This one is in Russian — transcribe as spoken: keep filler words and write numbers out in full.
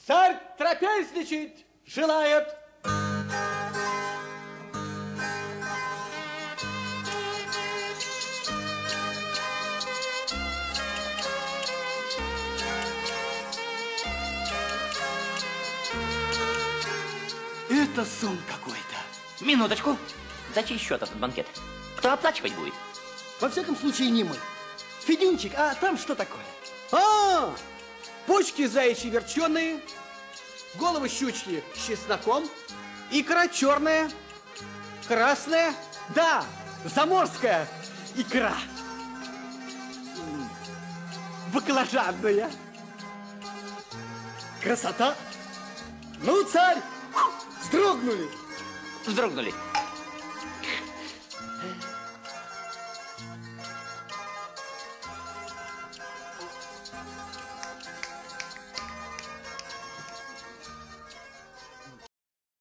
Царь трапезничать желает. Это сон какой-то. Минуточку. За чей счет этот банкет? Кто оплачивать будет? Во всяком случае, не мы. Федюнчик, а там что такое? А, почки заячьи верченые, головы щучки с чесноком, икра черная, красная, да, заморская икра. Баклажанная. Красота. Ну, царь, вздрогнули. Вздрогнули.